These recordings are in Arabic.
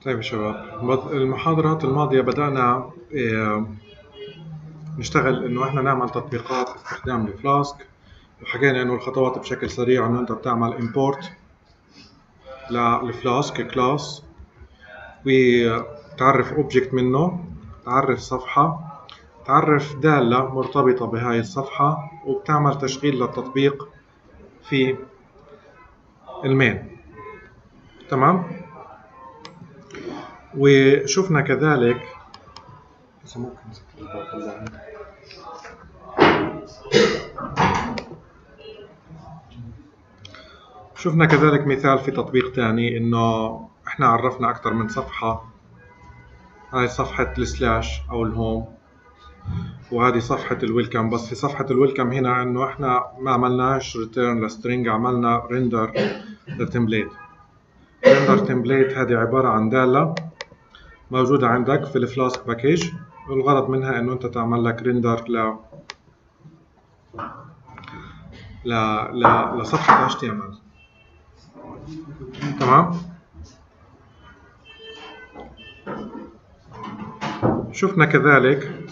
طيب يا شباب، المحاضرات الماضية بدأنا نشتغل إنه إحنا نعمل تطبيقات باستخدام الفلاسك، وحكينا إنه الخطوات بشكل سريع إنه أنت بتعمل import للفلاسك كلاس، وتعرف object منه، تعرف صفحة، تعرف دالة مرتبطة بهاي الصفحة، وبتعمل تشغيل للتطبيق في المين. تمام؟ وشفنا كذلك مثال في تطبيق تاني، انه احنا عرفنا اكثر من صفحة. هاي صفحة السلاش او الهوم، وهذه صفحة الويلكم. بس في صفحة الويلكم هنا انه احنا ما عملناش ريتيرن لسترينج، عملنا ريندر لتمبليت. ريندر تمبليت هذه عبارة عن دالة موجودة عندك في الفلاسك باكيج، والغرض منها انه انت تعمل لك ريندر لصفحة HTML. تمام؟ شفنا كذلك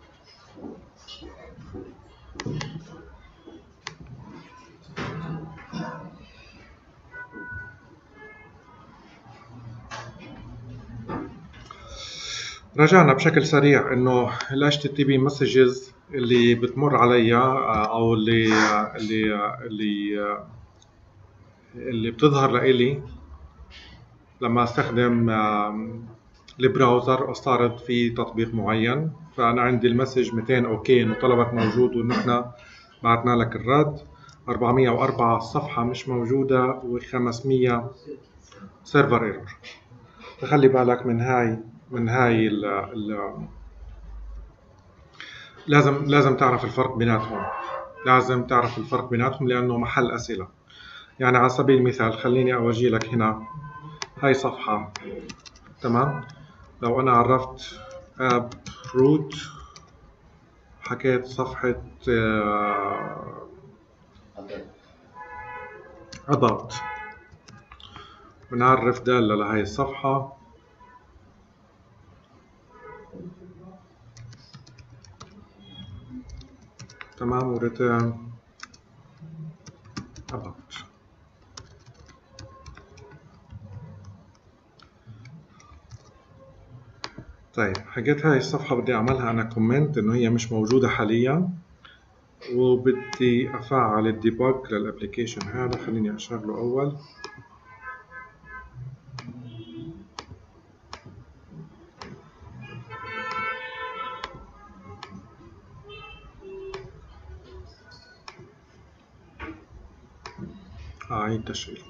رجعنا بشكل سريع انه ال HTTP مسجز اللي بتمر علي او اللي بتظهر لإلي لما استخدم البراوزر واستعرض في تطبيق معين. فانا عندي المسج 200 اوكي انه طلبك موجود ونحن بعثنا لك الرد. 404 الصفحة مش موجودة، و500 سيرفر ايرور. فخلي بالك من هاي لازم تعرف الفرق بيناتهم. لأنه محل أسئلة. يعني على سبيل المثال خليني أوجي لك هنا هاي صفحة. تمام؟ لو أنا عرفت اب روت، حكيت صفحة about، بنعرف دالة لهاي الصفحة. تمام، وريتيرن about. طيب، حكيت هاي الصفحة بدي أعملها أنا كومنت إنه هي مش موجودة حاليا، وبدي أفعل الديباج للأبليكيشن هذا. خليني أشغله أول. أعيد تشغيل.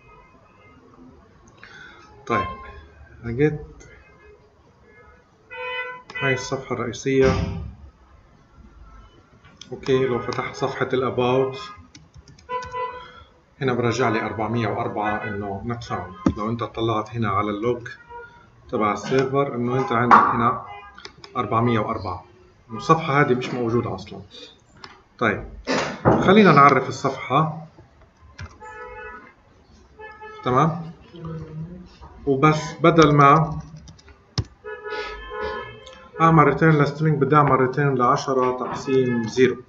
طيب، حكيت هاي الصفحة الرئيسية. اوكي، لو فتحت صفحة الاباوت هنا برجع لي 404 انه نوت فاوند. لو انت طلعت هنا على اللوج تبع السيرفر انه انت عندك هنا 404، الصفحة هذه مش موجودة اصلا. طيب، خلينا نعرف الصفحة. تمام، وبس بدل ما اعمل ريتيرن لسترينج بدي اعمل ريتيرن ل 10 تقسيم 0.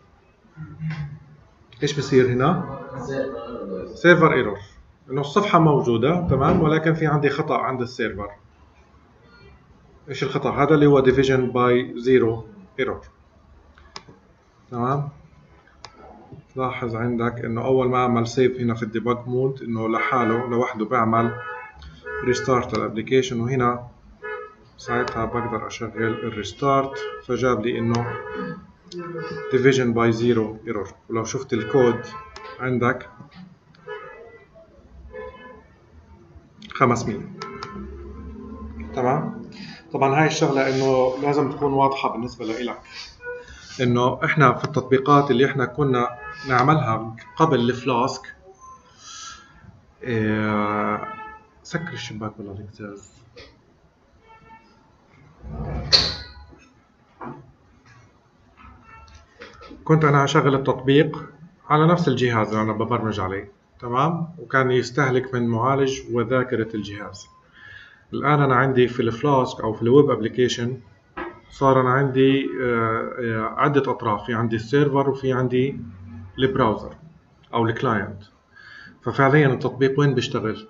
ايش بصير هنا؟ سيرفر ايرور، انه الصفحة موجودة تمام، ولكن في عندي خطأ عند السيرفر. ايش الخطأ هذا؟ اللي هو division by 0 error. تمام، لاحظ عندك انه اول ما اعمل سيف هنا في الديباج مود انه لوحده بعمل ريستارت الابليكيشن، وهنا ساعتها بقدر اشغل الريستارت، فجاب لي انه division by 0 error. ولو شفت الكود عندك 500. تمام، طبعا هاي الشغلة انه لازم تكون واضحة بالنسبة لإلك، انه احنا في التطبيقات اللي احنا كنا نعملها قبل الفلاسك. سكر الشباك والله الإنجاز. كنت انا اشغل التطبيق على نفس الجهاز اللي انا ببرمج عليه. تمام، وكان يستهلك من معالج وذاكرة الجهاز. الآن أنا عندي في الفلاسك أو في الويب أبليكيشن صار أنا عندي عدة أطراف، في عندي السيرفر وفي عندي البراوزر أو الكلاينت. ففعليا التطبيق وين بيشتغل؟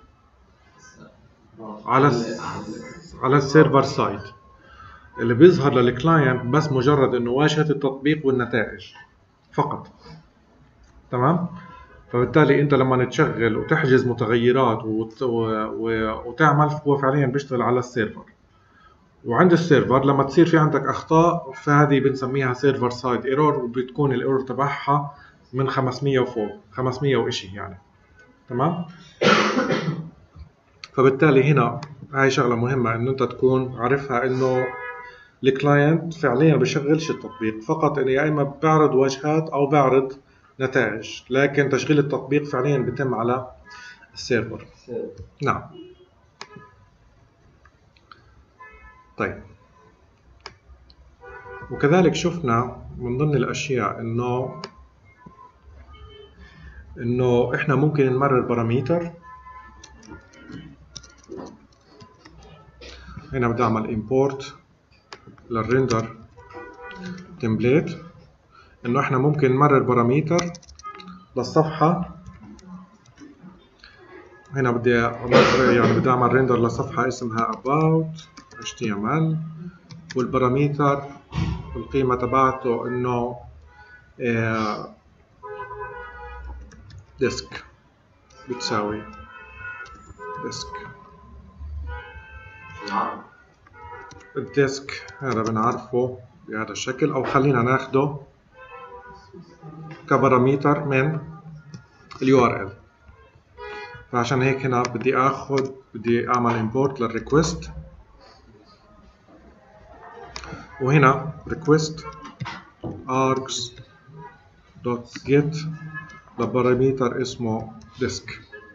على السيرفر سايد، اللي بيظهر للكلاينت بس مجرد إنه واجهة التطبيق والنتائج فقط. تمام؟ فبالتالي انت لما تشغل وتحجز متغيرات وتعمل، هو فعليا بيشتغل على السيرفر. وعند السيرفر لما تصير في عندك اخطاء، فهذه بنسميها سيرفر سايد ايرور، وبتكون الايرور تبعها من 500 وفوق، 500 وإشي يعني. تمام. فبالتالي هنا هاي شغله مهمه انه انت تكون عارفها، انه الكلاينت فعليا بشغلش التطبيق، فقط انه يا اما بعرض واجهات او بعرض نتائج، لكن تشغيل التطبيق فعليا بيتم على السيرفر. نعم. طيب، وكذلك شفنا من ضمن الاشياء انه احنا ممكن نمرر باراميتر. هنا بدي اعمل امبورت للريندر تمبليت، انه احنا ممكن نمرر باراميتر للصفحه. هنا بدي اعمل ريندر لصفحه اسمها about html، والباراميتر القيمه تبعته انه ديسك بتساوي ديسك. الديسك هذا بنعرفه بهذا الشكل، او خلينا ناخده كباراميتر من الURL. فعشان هيك هنا بدي اعمل import للريكوست، وهنا request args .get لباراميتر اسمه disk.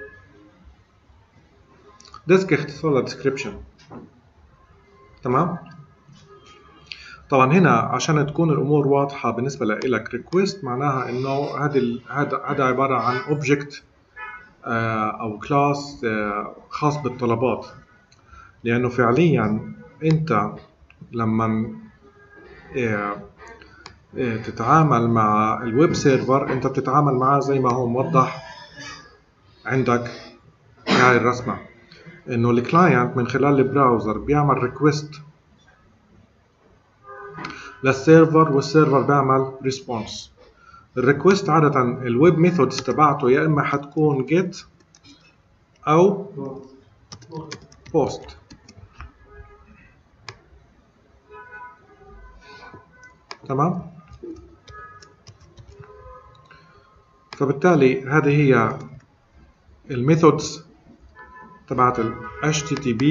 disk اختصار description. تمام. طبعا هنا عشان تكون الامور واضحه بالنسبه لك، request معناها انه هذا عباره عن object او كلاس خاص بالطلبات، لانه فعليا انت لما تتعامل مع الويب سيرفر، انت بتتعامل معاه زي ما هو موضح عندك في هاي الرسمه، انه الكلاينت من خلال البراوزر بيعمل ريكوست للسيرفر، والسيرفر بيعمل ريسبونس. الريكوست عاده الويب ميثودز تبعته يا اما حتكون get او post. تمام. فبالتالي هذه هي الميثودز تبعت ال HTTP.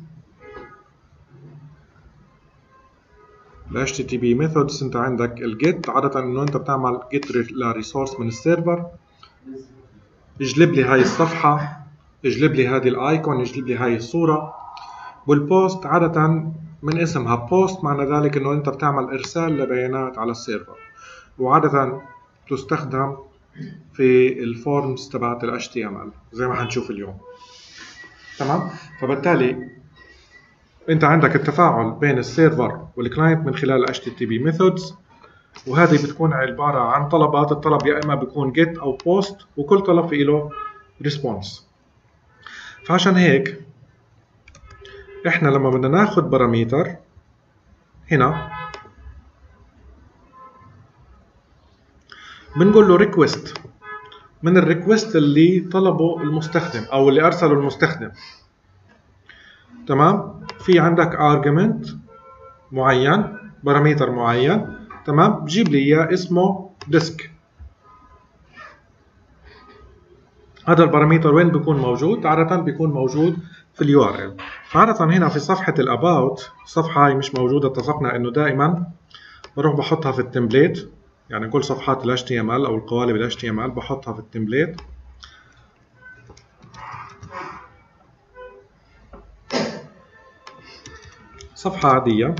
ال HTTP methods انت عندك الجيت، عادة انه انت بتعمل جيت لريسورس من السيرفر، يجلب لي هاي الصفحة، يجلب لي هذه الايكون، يجلب لي هاي الصورة. والبوست عادة من اسمها بوست، معنى ذلك انه انت بتعمل ارسال لبيانات على السيرفر، وعادة تستخدم في الفورمز تبعت ال HTML زي ما حنشوف اليوم. تمام. فبالتالي انت عندك التفاعل بين السيرفر والكلاينت من خلال HTTP methods، وهذه بتكون عبارة عن طلبات. الطلب يا اما بيكون get او post، وكل طلب في له response. فعشان هيك احنا لما بدنا ناخذ باراميتر هنا بنقول له request من الريكوست اللي طلبه المستخدم او اللي ارسله المستخدم. تمام. في عندك argument معين، باراميتر معين. تمام. بجيب لي اياه اسمه disk. هذا الباراميتر وين بيكون موجود؟ عادة بيكون موجود في الURL. فعادة هنا في صفحة الاباوت، الصفحة هاي مش موجودة، اتفقنا انه دائما بروح بحطها في التمبليت، يعني كل صفحات ال HTML او القوالب ال HTML بحطها في التمبليت. صفحة عادية،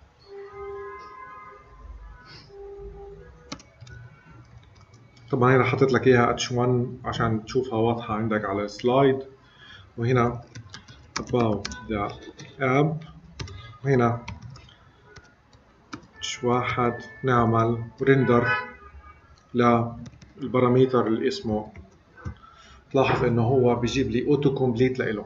طبعا هنا حطيت لك اياها H1 عشان تشوفها واضحة عندك على السلايد. وهنا about the app. هنا واحد نعمل ريندر للباراميتر اللي اسمه، تلاحظ انه هو بيجيب لي اوتو كومبليت لإله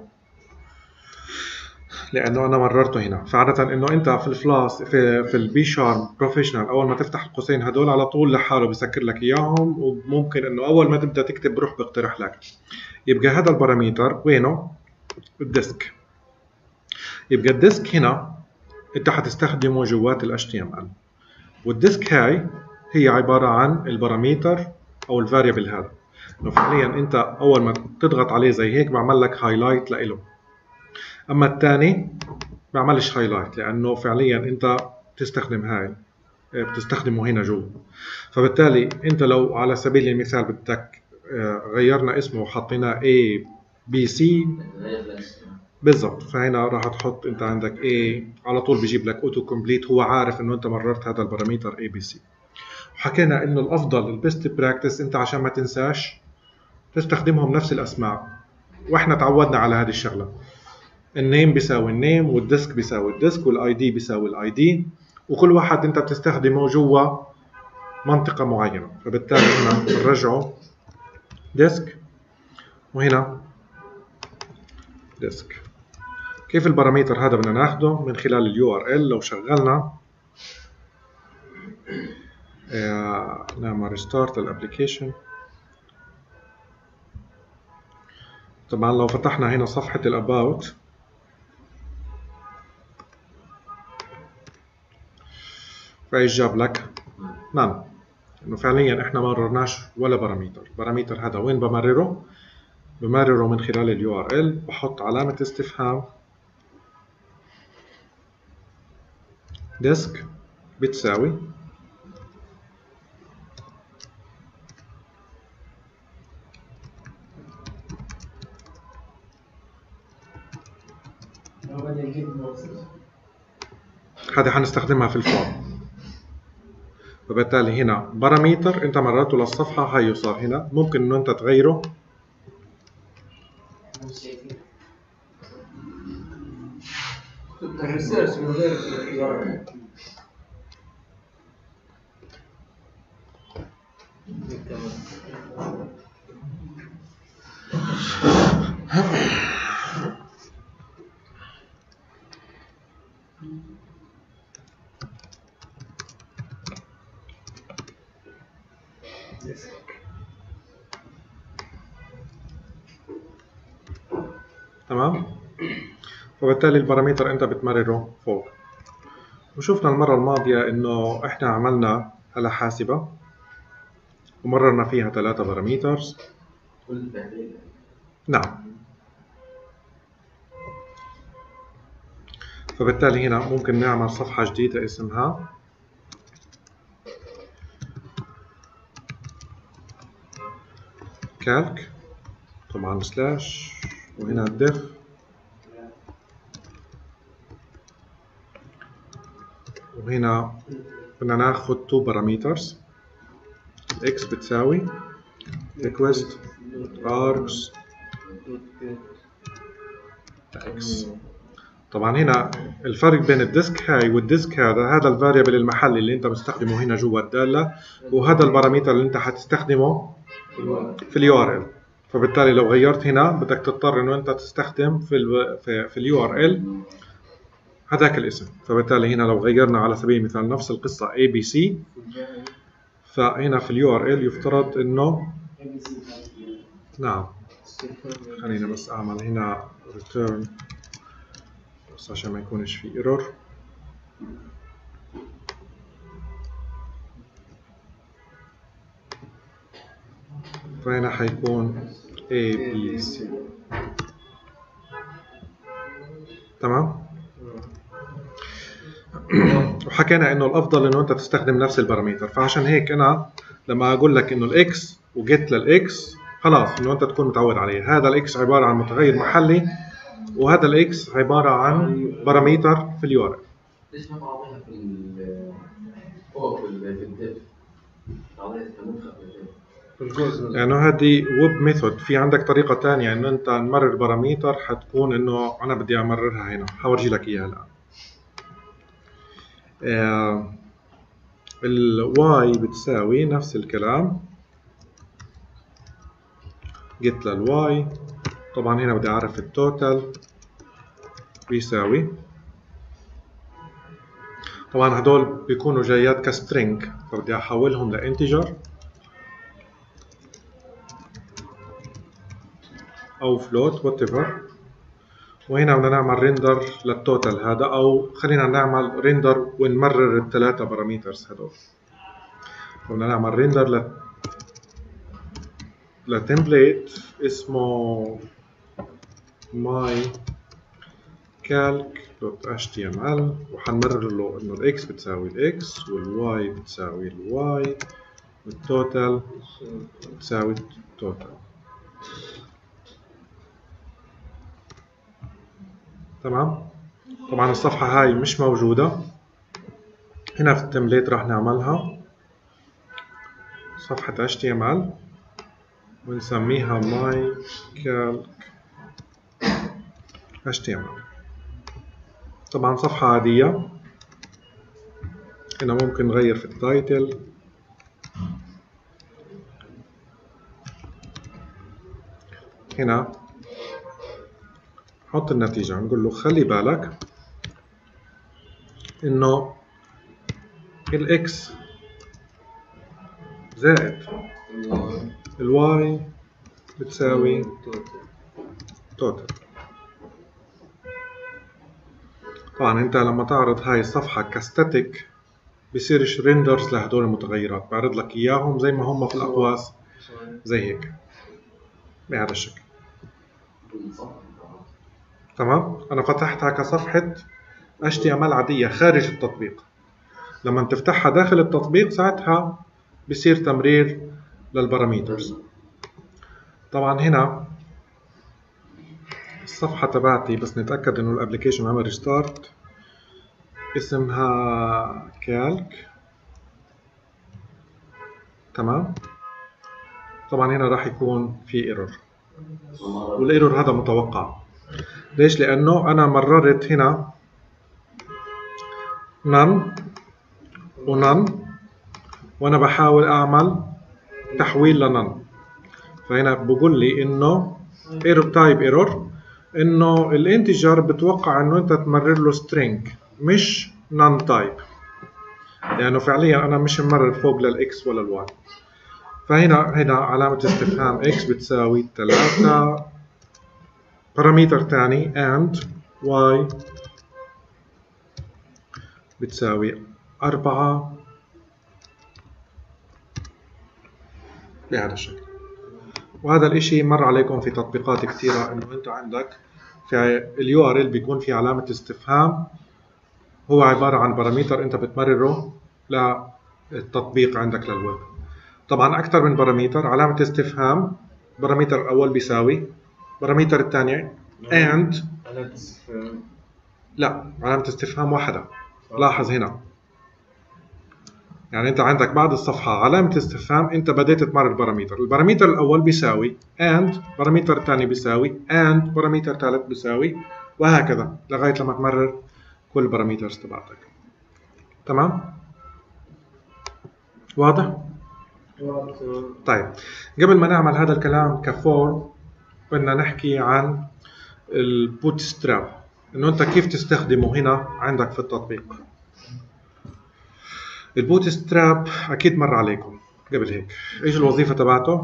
لانه انا مررته هنا. فعادة انه انت في الفلاس في البي شارم بروفيشنال اول ما تفتح القوسين هدول على طول لحاله بسكر لك اياهم، وممكن انه اول ما تبدا تكتب بروح بيقترح لك. يبقى هذا الباراميتر وينه؟ الديسك. يبقى الديسك هنا انت حتستخدمه جوات ال HTML، والديسك هاي هي عبارة عن الباراميتر او الفاريبل هذا. انه فعليا انت اول ما تضغط عليه زي هيك بعمل لك هايلايت لإله، اما الثاني بعملش هايلايت لانه فعليا انت بتستخدم هاي بتستخدمه هنا جوا. فبالتالي انت لو على سبيل المثال بدك غيرنا اسمه وحطيناه A B C بالضبط، فهنا راح تحط انت عندك A على طول بيجيب لك اوتو كومبليت، هو عارف انه انت مررت هذا الباراميتر A B C. وحكينا انه الافضل البيست براكتس انت عشان ما تنساش تستخدمهم نفس الاسماء، واحنا تعودنا على هذه الشغله. النيم بيساوي النيم، والديسك بيساوي الديسك، والاي دي بيساوي الاي دي، وكل واحد انت بتستخدمه جوا منطقة معينة. فبالتالي هنا بنرجعه ديسك وهنا ديسك. كيف الباراميتر هذا بدنا ناخده؟ من خلال اليو ار ال. لو شغلنا نعمل ريستارت للابليكيشن. طبعا لو فتحنا هنا صفحة الاباوت فايش جاب لك؟ نعم، انه فعليا احنا ما مررناش ولا باراميتر. الباراميتر هذا وين بمرره؟ بمرره من خلال اليو ار ال، بحط علامة استفهام ديسك بتساوي هذه حنستخدمها في الفورم. فبالتالي هنا باراميتر انت مررته للصفحة هاي صار هنا، ممكن انه انت تغيره تمام. فبالتالي الباراميتر انت بتمرره فوق. وشفنا المرة الماضية انه احنا عملنا آلة حاسبة ومررنا فيها 3 باراميترز. نعم. فبالتالي هنا ممكن نعمل صفحة جديدة اسمها كالك، طبعا سلاش، وهنا الديف، وهنا بدنا ناخذ 2 باراميترز. اكس بتساوي request args x. طبعا هنا الفرق بين الديسك هاي والديسك هذا الفاريبل المحلي اللي انت بتستخدمه هنا جوا الدالة، وهذا الباراميتر اللي انت حتستخدمه في اليو ار ال. فبالتالي لو غيرت هنا بدك تضطر انه انت تستخدم في اليو ار ال هذاك الاسم. فبالتالي هنا لو غيرنا على سبيل المثال نفس القصة ABC، فهنا في اليو ار ال يفترض انه نعم. خلينا بس اعمل هنا return بس عشان ما يكونش في ايرور. فهنا حيكون ABC. تمام. وحكينا انه الافضل انه انت تستخدم نفس الباراميتر، فعشان هيك انا لما اقول لك انه الاكس وجيت للاكس خلاص انه انت تكون متعود عليه. هذا الاكس عباره عن متغير محلي، وهذا الاكس عباره عن باراميتر في اليو ار ال. ليش ما تعطيها في فوق في الديف؟ تعطيها كمدخل في الديف. يعني هذه ويب ميثود. في عندك طريقة تانية انه انت نمرر باراميتر، حتكون انه انا بدي امررها هنا، حورجي لك اياها الان. الواي بتساوي نفس الكلام، جيت للواي. طبعا هنا بدي اعرف التوتال بيساوي، طبعا هدول بيكونوا جايات كسترينج، فبدي احولهم لانتجر او فلوت وات ايفر. وهنا بدنا نعمل ريندر للتوتال هذا، او خلينا نعمل ريندر ونمرر الثلاثه باراميترز هدول. بدنا نعمل ريندر لتمبليت اسمه my calc.html، وحنمرر له انه الاكس بتساوي الاكس والواي بتساوي الواي والتوتال بتساوي التوتال. تمام. طبعا الصفحة هاي مش موجودة هنا في التمبليت، راح نعملها صفحة HTML ونسميها my calc HTML. طبعا صفحة عادية. هنا ممكن نغير في التايتل، هنا نحط النتيجة، نقول له خلي بالك انه الاكس زائد الواي بتساوي توتال. طبعا انت لما تعرض هاي الصفحة كستاتيك بيصيرش ريندرز لهدول المتغيرات، بعرض لك اياهم زي ما هم في الاقواس، زي هيك بهذا الشكل. تمام. انا فتحتها كصفحة HTML عادية خارج التطبيق. لما تفتحها داخل التطبيق ساعتها بصير تمرير للباراميترز. طبعا هنا الصفحة تبعتي بس نتأكد انه الابليكيشن عمل ريستارت، اسمها كالك. تمام. طبعا هنا راح يكون في ايرور، والايرور هذا متوقع. ليش؟ لانه انا مررت هنا none ونن، وانا بحاول اعمل تحويل لنن. فهنا بقول لي انه ايرور تايب ايرور، انه الانتجر بتوقع انه انت تمرر له string مش none تايب، لانه فعليا انا مش ممرر فوق للاكس ولا الواي. فهنا علامة استفهام x بتساوي 3، باراميتر تاني and y بتساوي 4 بهذا الشكل. وهذا الاشي مر عليكم في تطبيقات كثيرة، انه انت عندك في اليو ار ال بيكون في علامة استفهام، هو عبارة عن باراميتر انت بتمرره للتطبيق عندك للويب. طبعا اكثر من باراميتر، علامة استفهام، باراميتر الاول بيساوي، باراميتر الثاني and، لا علامة استفهام واحدة. لاحظ هنا يعني انت عندك بعد الصفحة علامة استفهام، انت بديت تمرر باراميتر، الباراميتر الاول بيساوي and، باراميتر الثاني بيساوي and، باراميتر ثالث بيساوي، وهكذا لغاية لما تمرر كل الباراميترز تبعتك. تمام؟ واضح؟ طيب قبل ما نعمل هذا الكلام كفورم بدنا نحكي عن البوتستراب، انه انت كيف تستخدمه هنا عندك في التطبيق. البوتستراب اكيد مر عليكم قبل هيك. ايش الوظيفة تبعته؟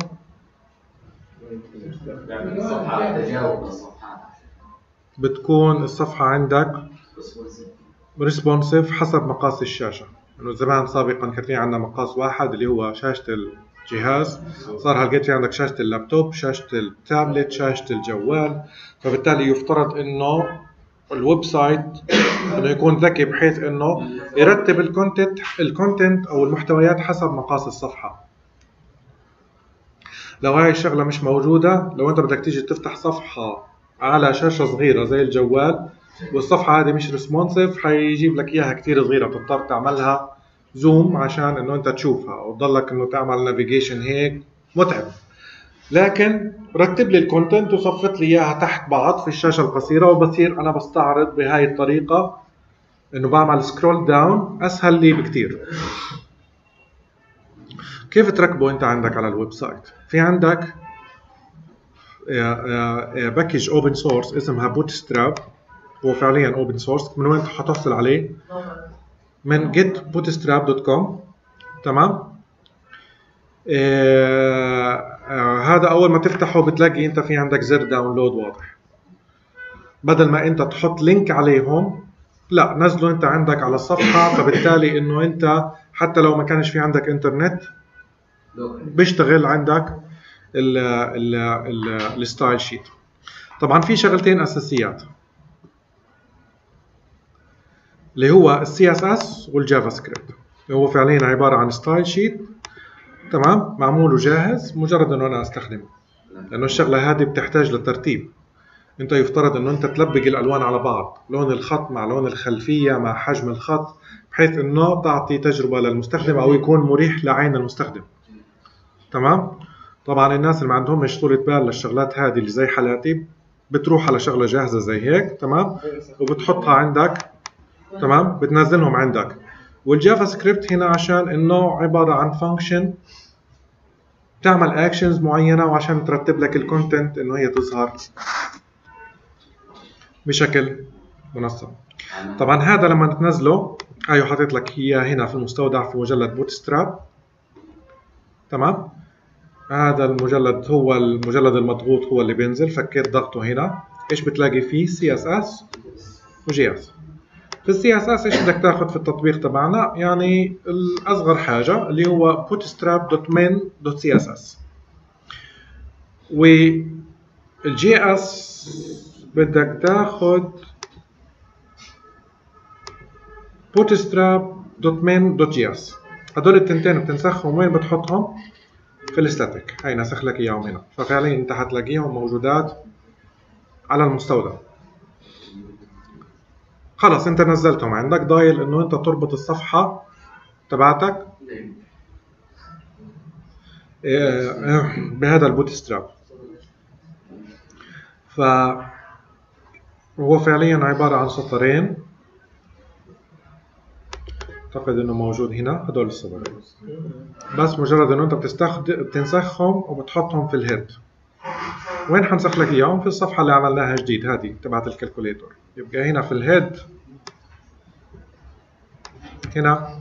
يعني الصفحة تجاوب الصفحات، بتكون الصفحة عندك ريسبونسيف حسب مقاس الشاشة. انه زمان سابقا كان في عندنا مقاس واحد اللي هو شاشة الجهاز، صار هلقيت في عندك شاشة اللابتوب، شاشة التابلت، شاشة الجوال. فبالتالي يفترض انه الويب سايت انه يكون ذكي بحيث انه يرتب الكونتنت او المحتويات حسب مقاس الصفحة. لو هاي الشغلة مش موجودة، لو انت بدك تيجي تفتح صفحة على شاشة صغيرة زي الجوال والصفحة هذه مش ريسبونسيف، حيجيب لك اياها كثير صغيرة، بتضطر تعملها زوم عشان انه انت تشوفها، وتضلك انه تعمل نافيجيشن هيك متعب. لكن رتب لي الكونتنت وصفت لي اياها تحت بعض في الشاشه القصيره، وبصير انا بستعرض بهاي الطريقه انه بعمل سكرول داون اسهل لي بكتير. كيف تركبه انت عندك على الويب سايت؟ في عندك باكج اوبن سورس اسمها بوتستراب، هو فعليا اوبن سورس. من وين حتحصل عليه؟ من getbootstrap.com. تمام. هذا اول ما تفتحه بتلاقي انت في عندك زر داونلود واضح. بدل ما انت تحط لينك عليهم، لا، نزله انت عندك على الصفحه، فبالتالي انه انت حتى لو ما كانش في عندك انترنت بيشتغل عندك الستايل شيت. طبعا في شغلتين اساسيات اللي هو السي اس اس والجافا سكريبت، اللي هو فعليا عباره عن ستايل شيت، تمام، معمول وجاهز، مجرد انه انا استخدمه. لانه الشغله هذه بتحتاج لترتيب. انت يفترض انه انت تلبق الالوان على بعض، لون الخط مع لون الخلفيه مع حجم الخط، بحيث انه تعطي تجربه للمستخدم او يكون مريح لعين المستخدم. تمام. طبعا الناس اللي ما عندهمش طولة بال للشغلات هذه اللي زي حالاتي بتروح على شغله جاهزه زي هيك، تمام، وبتحطها عندك، تمام، بتنزلهم عندك. والجافا سكريبت هنا عشان انه عباره عن فانكشن تعمل اكشنز معينه، وعشان ترتب لك الكونتنت انه هي تظهر بشكل منظم. طبعا هذا لما تنزله، ايوه حاطط لك اياه هنا في المستودع في مجلد بوتستراب. تمام. هذا المجلد هو المجلد المضغوط، هو اللي بينزل. فكيت ضغطه هنا، ايش بتلاقي فيه؟ سي اس اس وجي اس. في السي اس اس ايش بدك تاخذ في التطبيق تبعنا؟ يعني الاصغر حاجه اللي هو bootstrap.main.css. والجي اس بدك تاخذ bootstrap.main.js. هدول التنتين بتنسخهم وين؟ بتحطهم في الستاتيك. هاي نسخ لك اياهم هنا، ففعليا انت حتلاقيهم موجودات على المستودع. خلص انت نزلتهم عندك، ضايل انه انت تربط الصفحه تبعتك بهذا البوتستراب. فهو فعليا عباره عن سطرين، اعتقد انه موجود هنا هدول السطرين، بس مجرد انه انت بتنسخهم وبتحطهم في الهيد. وين حنسخ لك اياهم؟ في الصفحه اللي عملناها جديد هذه تبعت الكالكوليتور. يبقى هنا في الهيد، هنا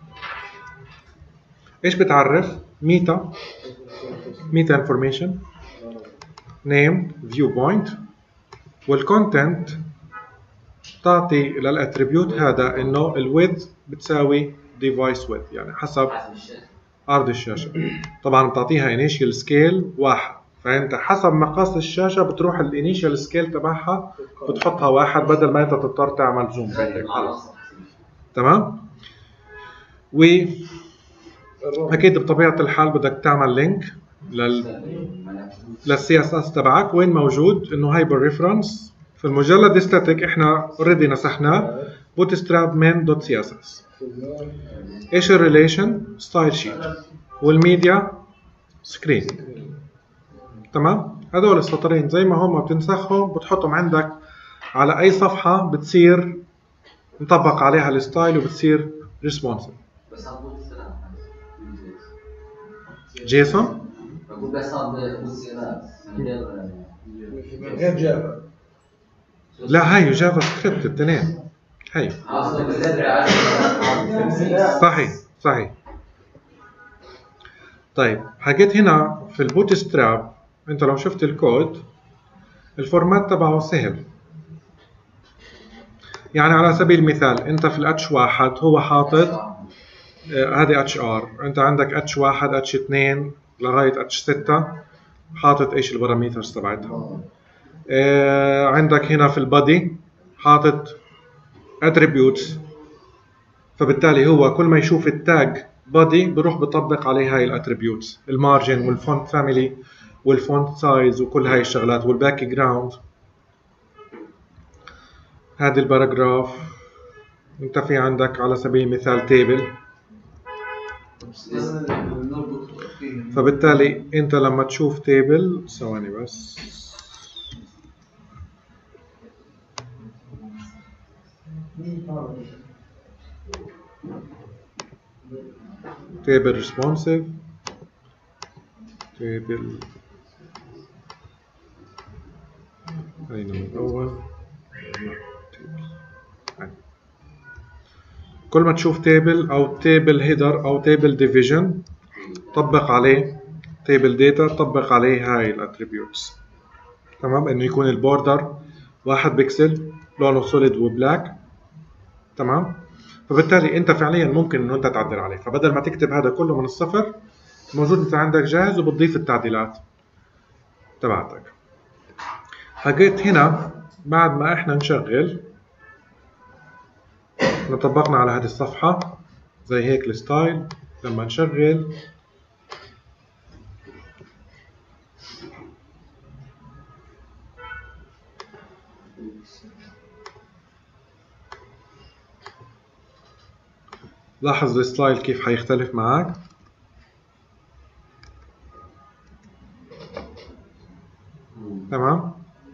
ايش بتعرف؟ ميتا انفورميشن، نيم، فيو بوينت، والكونتنت تعطي للاتريبيوت هذا انه الويدث بتساوي ديفايس ويدث، يعني حسب عرض الشاشه. طبعا بتعطيها انيشال سكيل 1، فانت حسب مقاس الشاشه بتروح الانيشال سكيل تبعها بتحطها 1 بدل ما انت تضطر تعمل زوم زي هيك. خلص. تمام. واكيد بطبيعه الحال بدك تعمل لينك للسي اس اس تبعك. وين موجود؟ انه هاي بالريفرنس في المجلد ستاتيك، احنا اوريدي نسخناه، bootstrap main.css. ايش الريليشن؟ ستايل شيت، والميديا سكرين. تمام. هذول السطرين زي ما هم بتنسخهم بتحطهم عندك على اي صفحه، بتصير نطبق عليها الستايل وبتصير ريسبونسيف. جيسون بقول بس هذا بوتستراب من غير جافا. لا، هاي جافا سكريبت الاثنين. هاي صحيح. طيب حكيت هنا في البوتستراب، انت لو شفت الكود الفورمات تبعه سهل. يعني على سبيل المثال انت في الاتش 1 هو حاطط هذه اتش ار، انت عندك اتش 1 اتش 2 لغايه اتش 6 حاطط ايش الباراميترز تبعتها. عندك هنا في البادي حاطط اتريبيوتس، فبالتالي هو كل ما يشوف التاج بادي بروح بطبق عليه هاي الاتريبيوتس، المارجن والفونت فاميلي والفونت سايز وكل هاي الشغلات والباك جراوند. هذه الباراجراف انت في عندك على سبيل المثال تيبل، فبالتالي انت لما تشوف تيبل، ثواني بس، تيبل ريسبونسيف، تيبل خلينا من الاول، كل ما تشوف تيبل او تيبل هيدر او تيبل ديفيجن طبق عليه تيبل داتا، طبق عليه هاي الاتريبيوتس. تمام، انه يكون البوردر 1 بكسل، لونه سوليد وبلاك. تمام، فبالتالي انت فعليا ممكن انه انت تعدل عليه، فبدل ما تكتب هذا كله من الصفر موجود انت عندك جاهز، وبتضيف التعديلات تبعتك. حكيت هنا بعد ما احنا نشغل، طبقنا على هذه الصفحة زي هيك الستايل. لما نشغل لاحظ الستايل كيف حيختلف معك. تمام،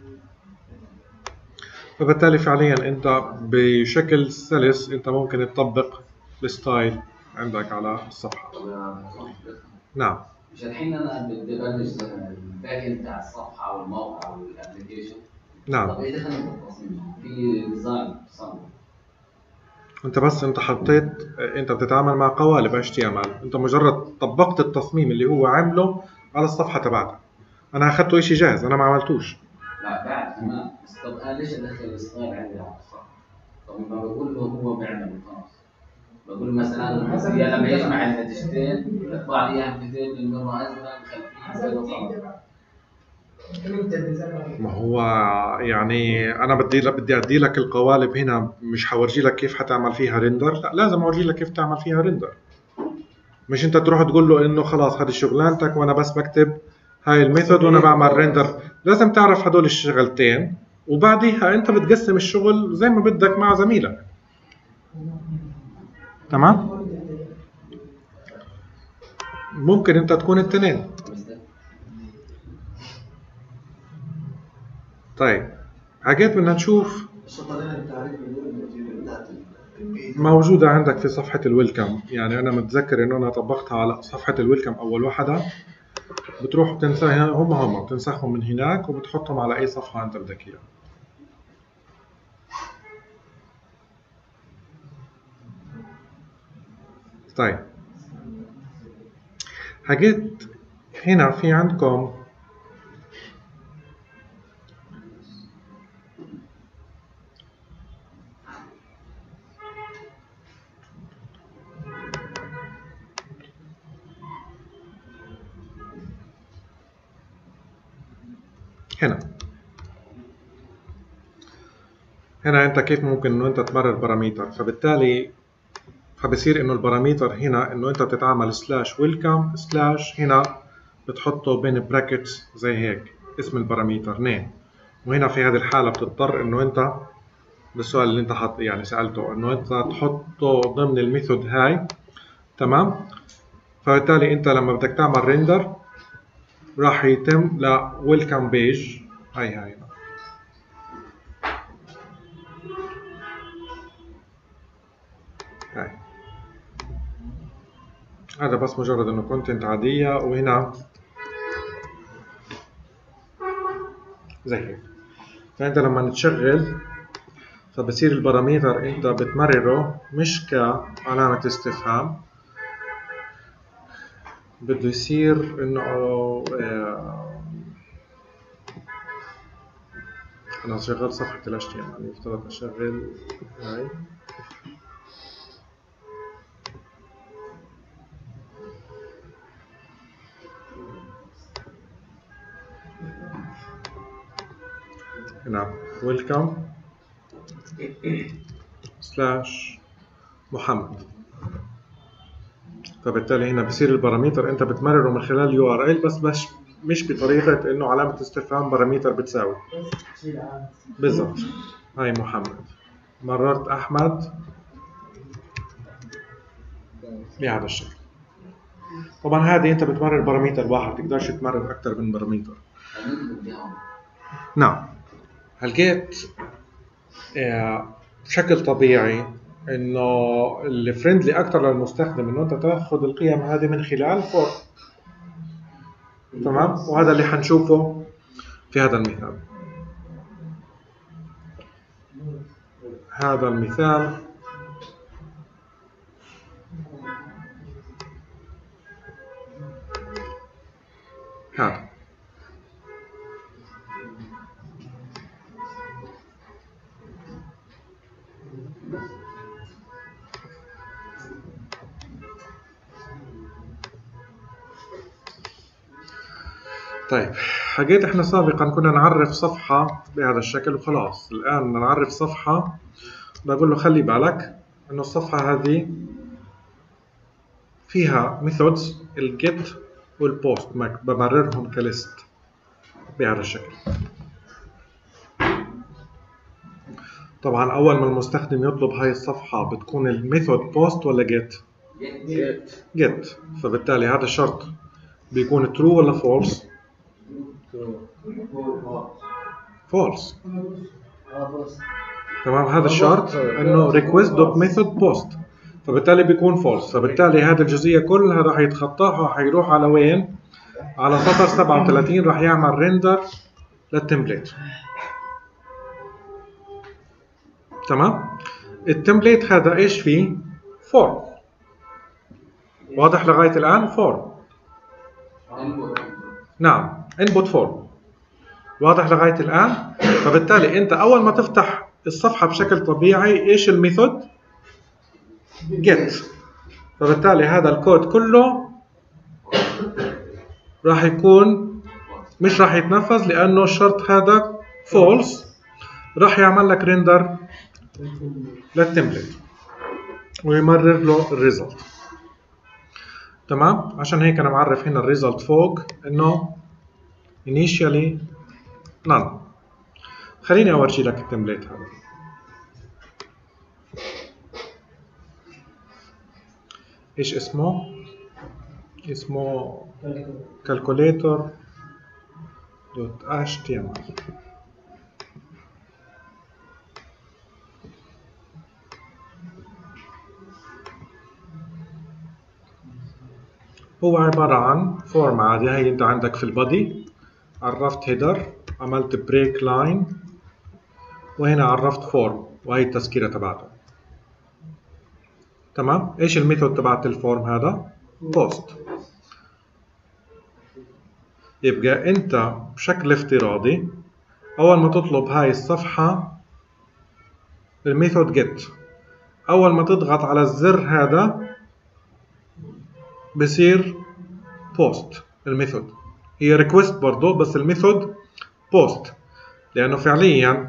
فبالتالي فعليا انت بشكل سلس انت ممكن تطبق الستايل عندك على الصفحة. نعم. مش الحين انا بدي ابلش الباك اند بتاع الصفحه او الموقع او الابلكيشن. نعم. طب ايش دخلني في التصميم؟ في ديزاين تصميم. انت حطيت، انت بتتعامل مع قوالب HTML، انت مجرد طبقت التصميم اللي هو عامله على الصفحة تبعتك. انا اخذته اشي جاهز، انا ما عملتوش. لا بعد تمام، بس طب انا ليش ادخل الستايل عندي على الصفحه؟ طب ما بقول له هو بيعمل خلاص. بقول مثلا لما يجمع النتيجتين يطلع لي اياها بتين المره ازرق خلفيه. ما هو يعني انا بدي ادي لك القوالب هنا، مش حورجي لك كيف حتعمل فيها ريندر، لا لازم اورجي لك كيف تعمل فيها ريندر. مش انت تروح تقول له انه خلاص هذه شغلانتك وانا بس بكتب هاي الميثود وانا بعمل ريندر. لازم تعرف هدول الشغلتين، وبعديها انت بتقسم الشغل زي ما بدك مع زميلك. تمام، ممكن انت تكون التنين. طيب، حكيت بدنا نشوف موجودة عندك في صفحة الويلكم. يعني أنا متذكر إنه أنا طبقتها على صفحة الويلكم أول واحدة. بتروح بتنسخها، هم بتنسخهم من هناك وبتحطهم على أي صفحة أنت بدك إياها. طيب، حكيت هنا في عندكم هنا انت كيف ممكن انه انت تمرر باراميتر. فبالتالي فبصير انه الباراميتر هنا انه انت بتتعامل سلاش ويلكم سلاش، هنا بتحطه بين براكتس زي هيك اسم الباراميتر نيم. وهنا في هذه الحالة بتضطر انه انت بالسؤال اللي انت حط يعني سألته انه انت تحطه ضمن الميثود هاي. تمام، فبالتالي انت لما بدك تعمل ريندر راح يتم لويلكم بيج. هاي هذا بس مجرد انه كونتنت عادية، وهنا زي هيك. فانت لما تشغل فبصير الباراميتر انت بتمرره مش كعلامة استفهام، بده يصير انه انا شغال صفحة ال HTML يعني يفترض اشغل هاي. هنا welcome سلاش محمد. فبالتالي هنا بصير الباراميتر انت بتمرره من خلال URL بس مش بطريقة انه علامة استفهام باراميتر بتساوي. بالضبط. هاي محمد، مررت احمد بهذا الشكل. طبعا هذه انت بتمرر بارامتر واحد، تقدرش تمرر اكثر من بارامتر. نعم. هالجيت بشكل طبيعي انه الفريندلي اكثر للمستخدم انه انت تاخذ القيم هذه من خلال فور. تمام، وهذا اللي حنشوفه في هذا المثال. هذا المثال هذا. طيب، حكيت احنا سابقا كنا نعرف صفحة بهذا الشكل وخلاص. الآن بدنا نعرف صفحة، بقول له خلي بالك انه الصفحة هذه فيها ميثودز الجيت والبوست، بمررهم كليست بهذا الشكل. طبعا اول ما المستخدم يطلب هاي الصفحة بتكون الميثود بوست ولا جيت؟ جيت. فبالتالي هذا الشرط بيكون true ولا false؟ false. تمام، هذا الشرط انه request.method_post، فبالتالي بيكون false. فبالتالي هذه الجزئية كلها راح يتخطاها، راح يروح على وين؟ على سطر 37 راح يعمل ريندر للتمبليت. تمام؟ التمبليت هذا ايش فيه؟ فورم. واضح لغاية الآن؟ فورم. نعم، input form. واضح لغاية الآن؟ فبالتالي أنت أول ما تفتح الصفحة بشكل طبيعي إيش الميثود؟ get. فبالتالي هذا الكود كله راح يكون مش راح يتنفذ لأنه الشرط هذا false. راح يعمل لك render للتمبلت ويمرر له الريزلت. تمام، عشان هيك أنا معرف هنا الريزلت فوق إنه initially none. خليني أورجي لك التمبلت هذا. إيش اسمه؟ اسمه calculator.html. هو عبارة عن فورم عادي. هي أنت عندك في البادي عرفت هيدر، عملت بريك لاين، وهنا عرفت فورم، وهي التذكيرة تبعته. تمام؟ ايش الميثود تبعت الفورم هذا؟ بوست. يبقى انت بشكل افتراضي اول ما تطلب هاي الصفحة الميثود جيت، اول ما تضغط على الزر هذا بصير بوست. الميثود هي ريكوست برضو، بس الميثود بوست لانه فعليا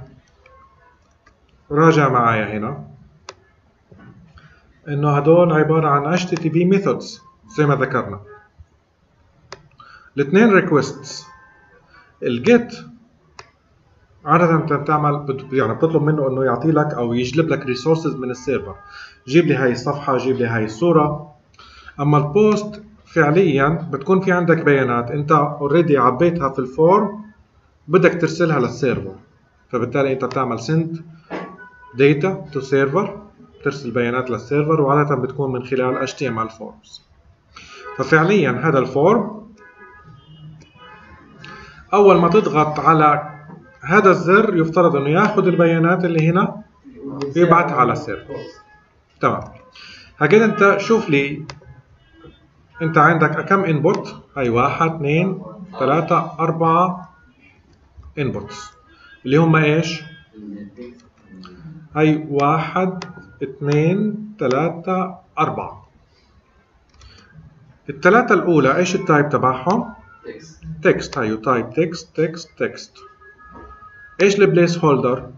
راجع معايا هنا انه هدول عبارة عن HTTP methods زي ما ذكرنا. الاثنين requests. الجيت عادة انت بتعمل يعني بتطلب منه انه يعطي لك او يجلب لك resources من السيرفر، جيب لي هاي الصفحة، جيب لي هاي الصورة. اما البوست فعليا بتكون في عندك بيانات انت اوريدي عبيتها في الفورم بدك ترسلها للسيرفر، فبالتالي انت بتعمل send data to server، ترسل بيانات للسيرفر، وعادة بتكون من خلال HTML forms. ففعليا هذا الفورم أول ما تضغط على هذا الزر يفترض إنه ياخذ البيانات اللي هنا ويبعثها على السيرفر. تمام. هكذا أنت شوف لي أنت عندك كم input؟ هاي 1 2 3 4 inputs اللي هم إيش؟ هاي 1 2 3 4. الثلاثة الأولى إيش التايب تبعهم؟ تكست. هايو تايب تكست تكست تكست. إيش البليس هولدر؟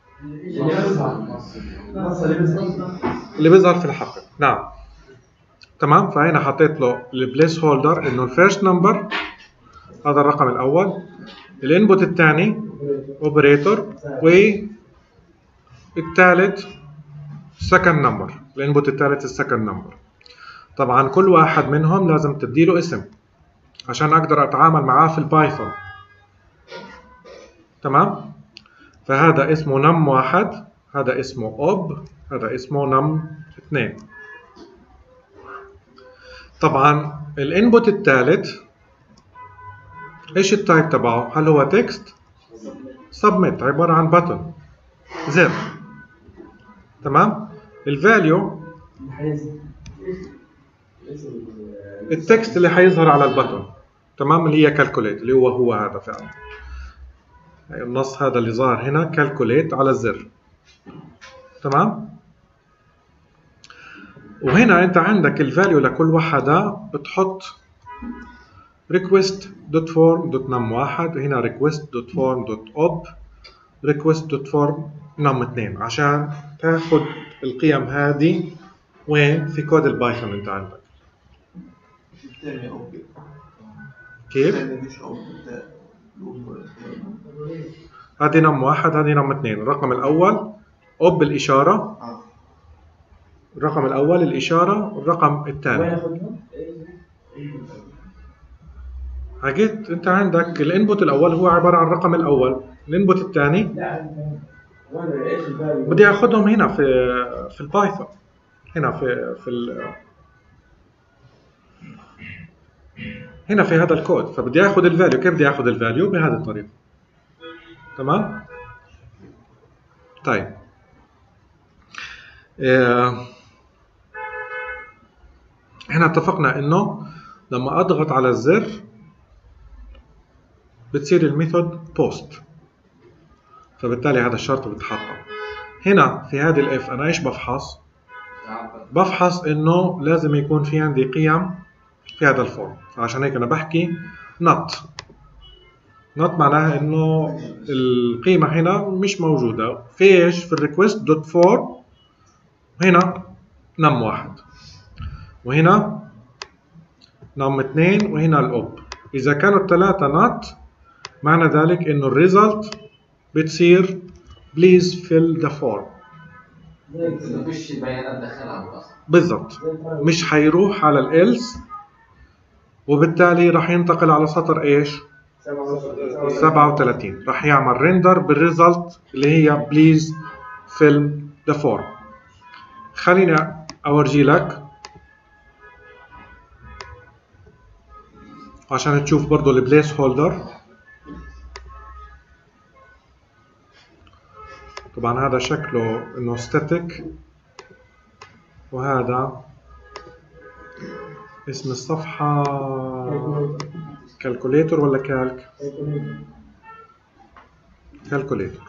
اللي بيظهر في الحقل. نعم. تمام، فهنا حطيت له البليس هولدر إنه الفيرست نمبر هذا الرقم الأول، الانبوت الثاني اوبريتور، والثالث سكند نمبر، الانبوت الثالث السكند نمبر. طبعا كل واحد منهم لازم تديله اسم عشان اقدر اتعامل معاه في البايثون. تمام؟ فهذا اسمه num1، هذا اسمه ob، هذا اسمه num2. طبعا الانبوت الثالث ايش التايب تبعه؟ هل هو تكست؟ submit عبارة عن بutton، زر. تمام؟ الفاليو التكست اللي حيظهر على البutton. تمام؟ اللي هي calculate، اللي هو هذا فعلا. النص هذا اللي ظهر هنا calculate على الزر. تمام؟ وهنا انت عندك الفاليو لكل وحده بتحط request.form.num1، هنا request.form.op، request.form.num2 عشان تاخذ القيم هذه وين في كود البايثون انت عندك. كيف؟ هذه num1 هذه num2. الرقم الاول op الاشاره، الرقم الاول الاشاره، والرقم الثاني حكيت انت عندك الانبوت الاول هو عباره عن الرقم الاول، الانبوت الثاني بدي اخذهم هنا في البايثون، هنا هنا في هذا الكود. فبدي اخذ الفاليو. كيف بدي اخذ الفاليو؟ بهذه الطريقه. تمام؟ طيب احنا اتفقنا انه لما اضغط على الزر بتصير الميثود بوست، فبالتالي هذا الشرط بيتحقق. هنا في هذه الاف انا ايش بفحص؟ بفحص انه لازم يكون في عندي قيم في هذا الفورم، فعشان هيك انا بحكي not معناها انه القيمه هنا مش موجوده في ايش؟ في الريكوست دوت فورم، هنا num1 وهنا num2 وهنا الاوب. اذا كانوا الثلاثه not معنى ذلك انه الريزلت بتصير please fill the form. مفيش بيانات دخلها اصلا. بالضبط، مش حيروح على الelse، وبالتالي راح ينتقل على سطر ايش؟ 37. راح يعمل ريندر بالريزلت اللي هي please fill the form. خليني اورجي لك عشان تشوف برضو البليس هولدر. طبعا هذا شكله انه ستاتيك، وهذا اسم الصفحة كالكوليتور ولا كالك؟ كالكوليتور.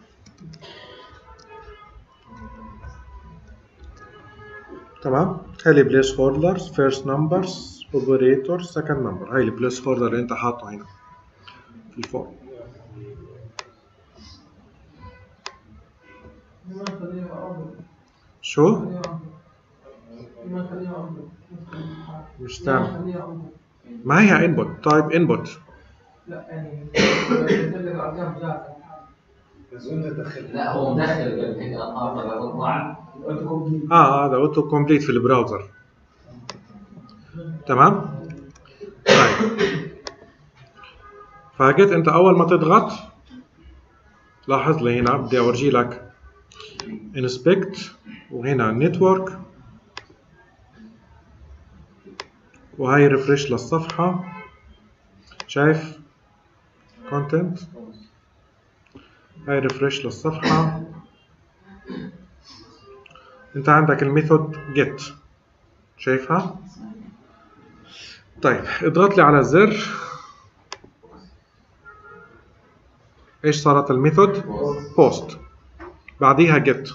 تمام؟ هاي البليس هولدرز، فيرست نمبرز، اوبريتور، سكند نمبر. هاي البليس هولدر اللي انت حاطه هنا في الفورم. شو؟ مش سامع. ما هي انبوت، تايب انبوت. لا يعني لا هو مدخل هيك هذا اوتو كومبليت في البراوزر. تمام؟ طيب فجيت انت اول ما تضغط لاحظ لي هنا بدي اورجي لك انسبكت، وهنا نتورك، وهي ريفرش للصفحة. شايف كونتنت؟ هاي ريفرش للصفحة. انت عندك الميثود get، شايفها؟ طيب اضغط لي على الزر. ايش صارت الميثود؟ post، بعديها get،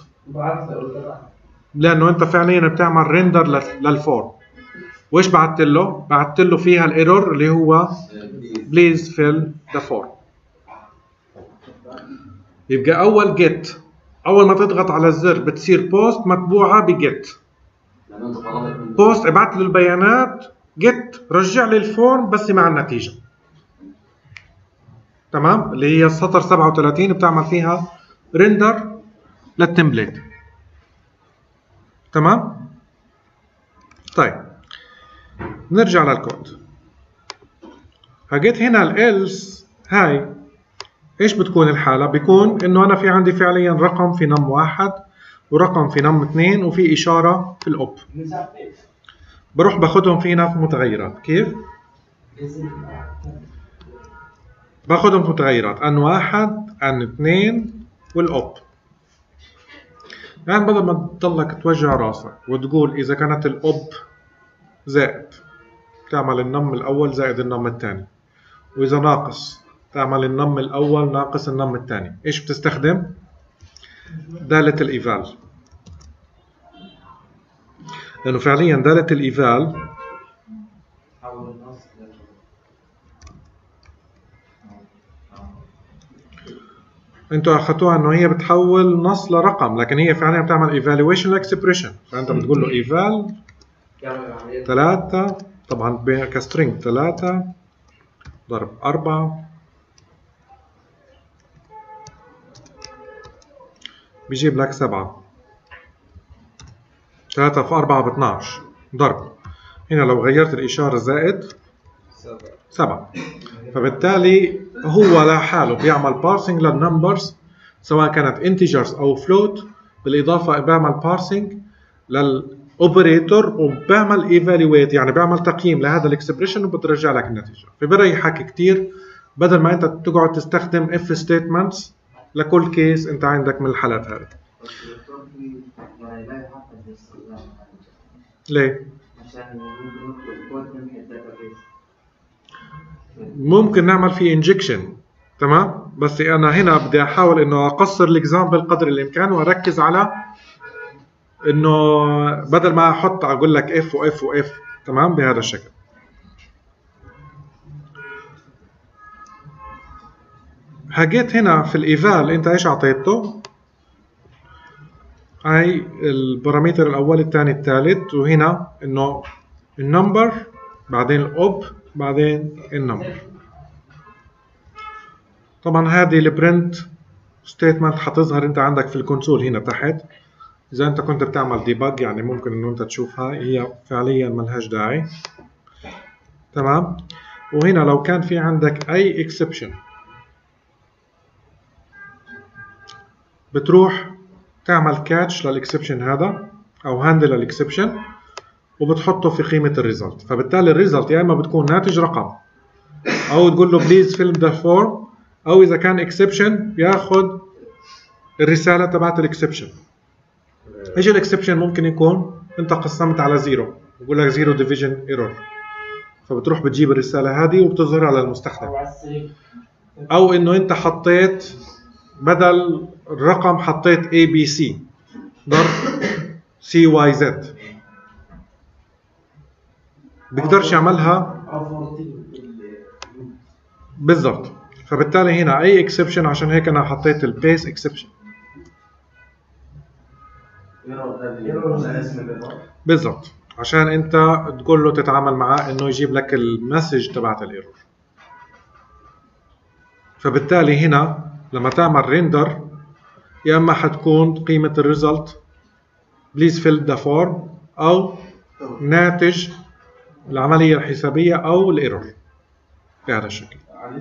لانه انت فعليا بتعمل ريندر للفورم. وايش بعثت له؟ بعثت له فيها الايرور اللي هو please fill the form. يبقى اول get، اول ما تضغط على الزر بتصير post متبوعه بجيت. post ابعث له البيانات، get رجع لي الفورم بس مع النتيجه. تمام؟ اللي هي السطر 37 بتعمل فيها ريندر للتمبليت. تمام؟ طيب نرجع للكود. هجيت هنا الإلس هاي ايش بتكون الحالة؟ بيكون انه انا في عندي فعليا رقم في نم 1 ورقم في نم 2 وفي اشارة في الأوب. بروح باخدهم في هنا في متغيرات. كيف؟ باخدهم في متغيرات ان 1 ان 2 والأوب. يعني بدل ما تضلك توجع راسك وتقول اذا كانت الأوب زائد تعمل النم الأول زائد النم الثاني، واذا ناقص تعمل النم الأول ناقص النم الثاني. ايش بتستخدم؟ دالة الإيفال. لأنه فعليا دالة الإيفال انتوا اخذتوها انه هي بتحول نص لرقم، لكن هي فعليا بتعمل ايفالويشن لاكسبريشن. فانت بتقول له ايفال 3 طبعا كسترينج 3 ضرب 4 بيجيب لك 7. 3 في 4 ب 12 ضرب. هنا لو غيرت الإشارة زائد 7. فبالتالي هو لحاله بيعمل بارسنج للنمبرز سواء كانت انتجرز أو فلوت، بالإضافة بيعمل بارسنج للأوبريتور وبيعمل ايفالويت، يعني بيعمل تقييم لهذا الاكسبريشن وبترجع لك النتيجة. فبريحك كتير بدل ما أنت تقعد تستخدم اف ستيتمنتس لكل كيس أنت عندك من الحالات هذه. ليه؟ ممكن نعمل فيه انجكشن، تمام؟ بس انا هنا بدي احاول انه اقصر الاكزامبل قدر الامكان واركز على انه بدل ما احط اقول لك اف واف واف، تمام؟ بهذا الشكل. هجيت هنا في الايفال انت ايش اعطيته؟ هاي البارامتر الاول الثاني الثالث، وهنا انه النمبر بعدين الاوب بعدين النمبر. طبعا هذه البرنت ستيتمنت حتظهر انت عندك في الكونسول هنا تحت. اذا انت كنت بتعمل ديباج يعني ممكن انه انت تشوفها، هي فعليا ملهاش داعي، تمام؟ وهنا لو كان في عندك اي اكسبشن بتروح تعمل كاتش للاكسبشن هذا او هاندل الاكسبشن وبتحطه في قيمة الريزلت. فبالتالي الريزلت يا اما بتكون ناتج رقم او تقول له بليز فيل ذا فورم، او اذا كان اكسبشن بياخذ الرسالة تبعت الاكسبشن. ايش الاكسبشن؟ ممكن يكون انت قسمت على زيرو بقول لك زيرو ديفيجن ايرور، فبتروح بتجيب الرسالة هذه وبتظهرها للمستخدم. او انه انت حطيت بدل الرقم حطيت ABC ضرب CYZ، بيقدرش يعملها بالضبط. فبالتالي هنا اي اكسبشن، عشان هيك انا حطيت البيس اكسبشن بالضبط، عشان انت تقول له تتعامل معاه انه يجيب لك المسج تبعت الايرور. فبالتالي هنا لما تعمل ريندر يا اما حتكون قيمة الريزلت بليز فيل ذا فورم او ناتج العملية الحسابية او الايرور بهذا الشكل.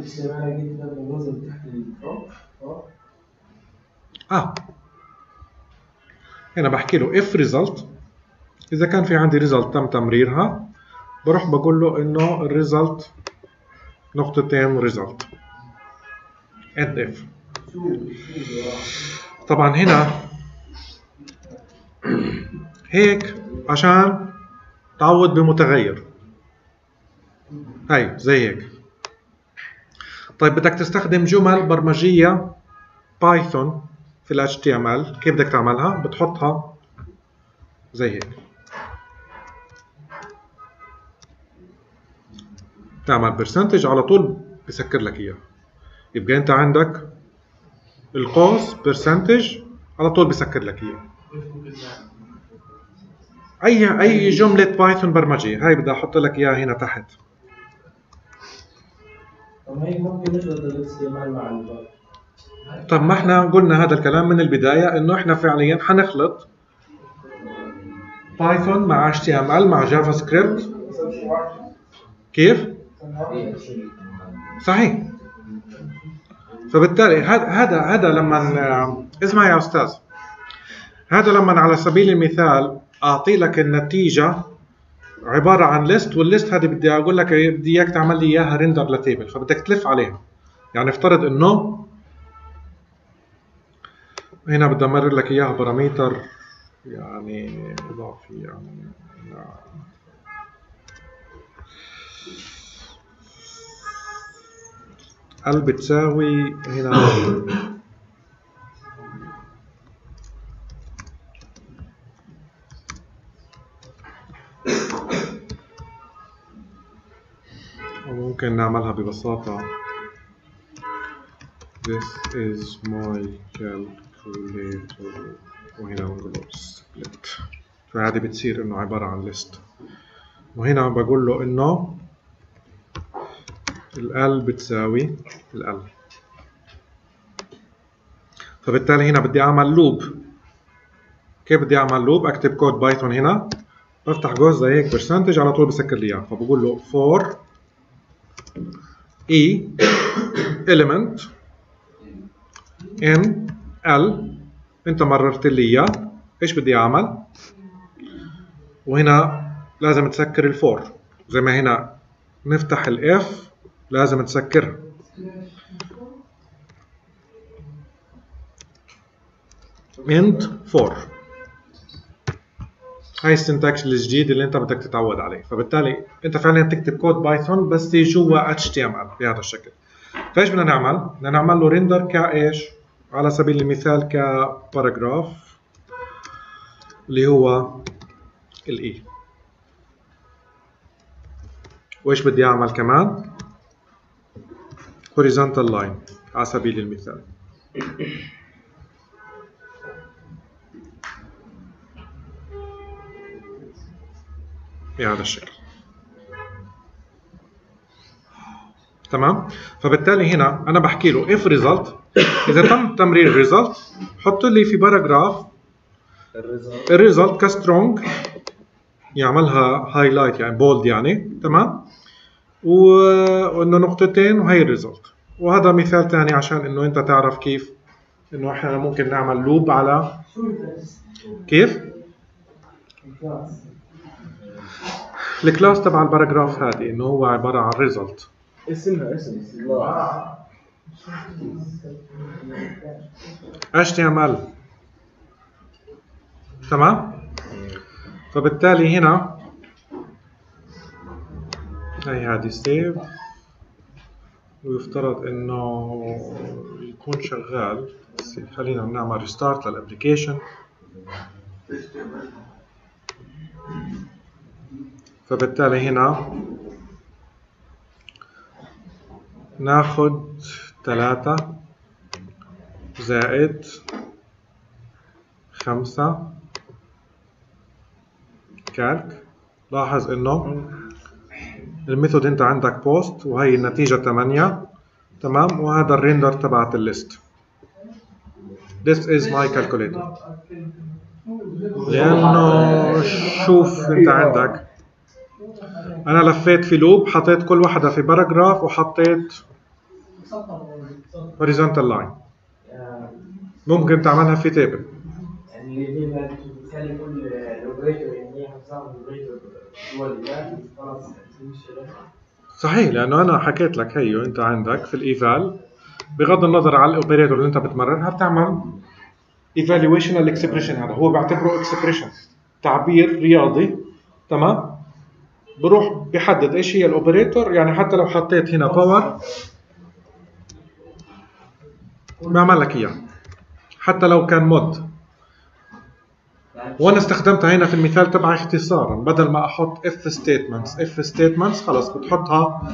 هنا بحكي له if result، إذا كان في عندي result تم تمريرها بروح بقول له إنه الريزلت نقطتين result and if. طبعا هنا هيك عشان تعوض بمتغير، هاي زي هيك. طيب بدك تستخدم جمل برمجية بايثون في ال HTML، كيف بدك تعملها؟ بتحطها زي هيك، تعمل برسنتج على طول بسكر لك اياه. يبقى انت عندك القوس برسنتج على طول بسكر لك اياه. اي جملة بايثون برمجية هاي بدي احط لك اياها هنا تحت. طب هيك ممكن نخلط ال HTML مع البايثون. طب ما احنا قلنا هذا الكلام من البداية انه احنا فعليا حنخلط بايثون مع HTML مع جافا سكريبت كيف؟ صحيح. فبالتالي هذا لما اسمع يا استاذ، هذا لما على سبيل المثال اعطي لك النتيجه عباره عن ليست، والليست هذه بدي اقول لك بدي اياك تعمل لي اياها ريندر لتيبل، فبدك تلف عليها. يعني افترض انه هنا بدي امرر لك اياها باراميتر يعني اضافي، يعني ال بتساوي هنا وممكن نعملها ببساطة this is my calculator وهنا بنقول له split، فهذه بتصير انه عبارة عن list، وهنا بقول له انه ال بتساوي ال. فبالتالي هنا بدي اعمل لوب. كيف بدي اعمل لوب؟ اكتب كود بايثون هنا، بفتح قوس زي هيك برسنتج على طول بسكر لي اياه، فبقول له for e element in l، انت مررت لي اياه، ايش بدي اعمل؟ وهنا لازم تسكر الفور زي ما هنا نفتح الاف لازم تسكرها. end 4. هاي السنتكس الجديد اللي انت بدك تتعود عليه. فبالتالي انت فعليا تكتب كود بايثون بس جوا HTML بهذا الشكل. فايش بدنا نعمل؟ بدنا نعمل له ريندر كايش؟ على سبيل المثال كباراجراف اللي هو الاي. وايش بدي اعمل كمان؟ horizontal line على سبيل المثال. بهذا الشكل. تمام؟ فبالتالي هنا انا بحكي له if result، اذا تم تمرير result حط لي في باراجراف الريزلت كسترونج، يعملها هايلايت يعني بولد يعني، تمام؟ وانه نقطتين وهي الريزلت. وهذا مثال ثاني عشان انه انت تعرف كيف انه احنا ممكن نعمل لوب على كيف الكلاس تبع الباراجراف هذه، انه هو عباره عن ريزلت. اسمها HTML. تمام؟ فبالتالي هنا هي هذه سيف، ويفترض انه يكون شغال. خلينا نعمل ريستارت للابلكيشن. فبالتالي هنا ناخد 3 زائد 5 كالك. لاحظ انه الميثود انت عندك بوست وهي النتيجة 8، تمام؟ وهذا الريندر تبعت الليست. This is my calculator. لأنه شوف انت عندك أنا لفيت في لوب، حطيت كل واحدة في باراجراف وحطيت horizontal line. ممكن تعملها في تيبل. يعني اللي بتخلي كل الاوبريتور يعني حساب الاوبريتور هو اللي خلاص. صحيح، لانه انا حكيت لك هيو انت عندك في الايفال بغض النظر على الاوبريتور اللي انت بتمررها بتعمل ايفالويشن الاكسبريشن. هذا هو بعتبره اكسبريشن، تعبير رياضي، تمام؟ بروح بحدد ايش هي الاوبريتور. يعني حتى لو حطيت هنا باور بعمل لك اياه حتى لو كان مود. وانا استخدمتها هنا في المثال تبعي اختصارا، بدل ما احط اف ستيتمنتس خلاص بتحطها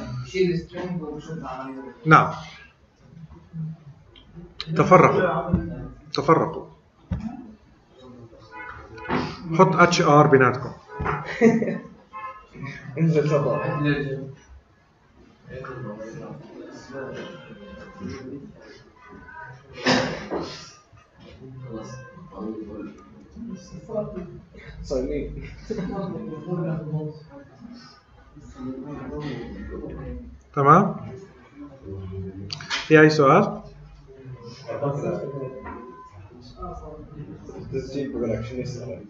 نعم. تفرقوا حط اتش ار بيناتكم. انزل صباح. صايمين. تمام؟ في أي سؤال؟ التسجيل بقول لك شنو يسأل؟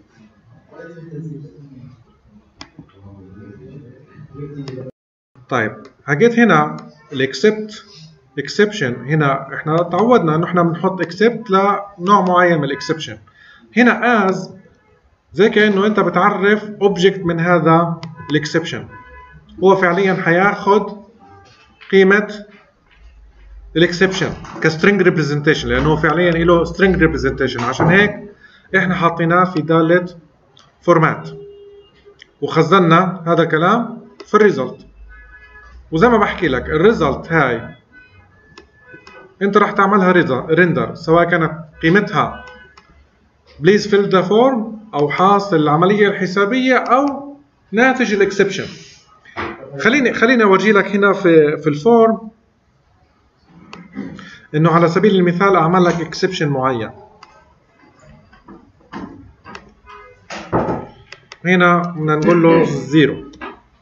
طيب حكيت هنا الاكسبت اكسبشن. هنا احنا تعودنا انه احنا بنحط اكسبت لنوع معين من الاكسبشن. هنا از زي كانه انت بتعرف اوبجكت من هذا الاكسبشن، هو فعليا حياخذ قيمه الاكسبشن كسترينج ريبريزنتيشن، لانه فعليا له سترينج ريبريزنتيشن. عشان هيك احنا حاطيناه في داله فورمات وخزنا هذا الكلام في الريزلت. وزي ما بحكي لك الريزلت هاي انت راح تعملها ريندر، سواء كانت قيمتها بليز فيل ذا فورم او حاصل العمليه الحسابيه او ناتج الاكسبشن. خليني اورجي لك هنا في الفورم انه على سبيل المثال اعمل لك اكسبشن معين. هنا بدنا نقول له 0.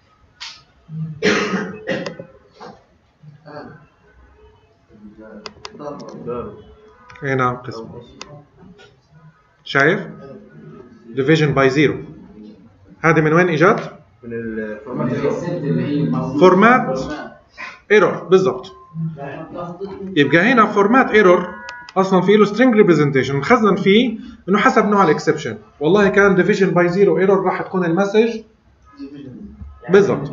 هنا قسم شايف division by 0. هذه من وين اجت؟ من الفورمات فورمات ايرور بالضبط. يبقى هنا فورمات ايرور اصلا في له string representation مخزن فيه انه حسب نوع الاكسبشن. والله كان division by 0 ايرور راح تكون المسج بالضبط